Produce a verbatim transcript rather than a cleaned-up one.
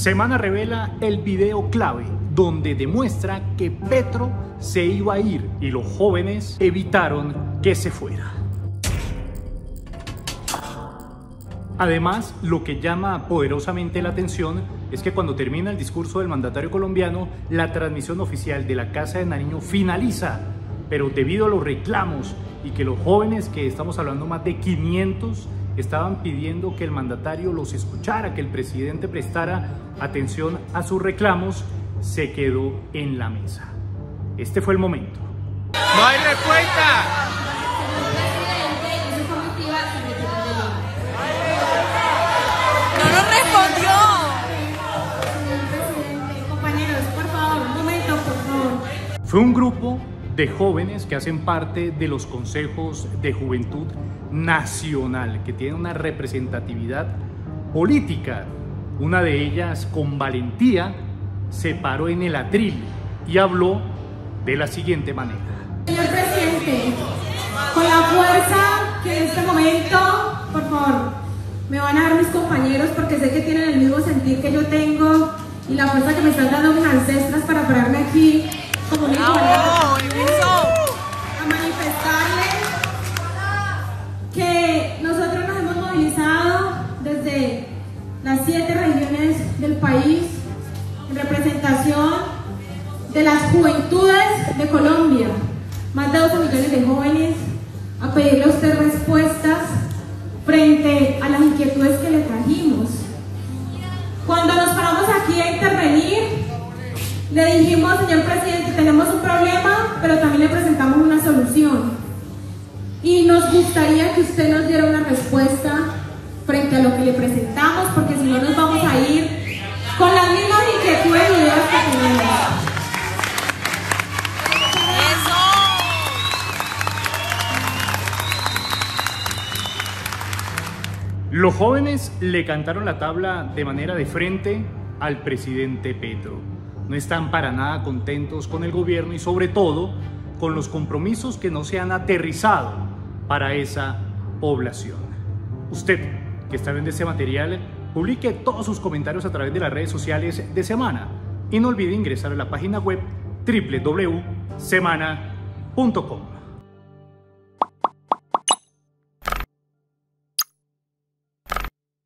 Semana revela el video clave donde demuestra que Petro se iba a ir y los jóvenes evitaron que se fuera. Además, lo que llama poderosamente la atención es que cuando termina el discurso del mandatario colombiano, la transmisión oficial de la Casa de Nariño finaliza, pero debido a los reclamos y que los jóvenes, que estamos hablando más de quinientos, estaban pidiendo que el mandatario los escuchara, que el presidente prestara atención a sus reclamos, se quedó en la mesa. Este fue el momento. ¡No hay respuesta! ¡No nos respondió! Compañeros, por favor, un momento, por favor. Fue un grupo de jóvenes que hacen parte de los consejos de juventud nacional, que tienen una representatividad política. Una de ellas, con valentía, se paró en el atril y habló de la siguiente manera. Señor presidente, con la fuerza que en este momento, por favor, me van a dar mis compañeros, porque sé que tienen el mismo sentir que yo tengo y la fuerza que me están dando mis ancestras para pararme aquí como mi ¡Bravo! a manifestarles que nosotros nos hemos movilizado desde las siete regiones del país en representación de las juventudes de Colombia, más de doce millones de jóvenes, a pedirle a usted respuestas frente a las inquietudes que le trajimos. Cuando nos paramos aquí a intervenir, le dijimos: señor presidente, tenemos un problema, pero también le presentamos una solución. Y nos gustaría que usted nos diera una respuesta frente a lo que le presentamos, porque si no nos vamos a ir con las mismas inquietudes y ideas que tenemos. Los jóvenes le cantaron la tabla de manera de frente al presidente Petro. No están para nada contentos con el gobierno y sobre todo con los compromisos que no se han aterrizado para esa población. Usted que está viendo este material, publique todos sus comentarios a través de las redes sociales de Semana y no olvide ingresar a la página web doble u doble u doble u punto semana punto com.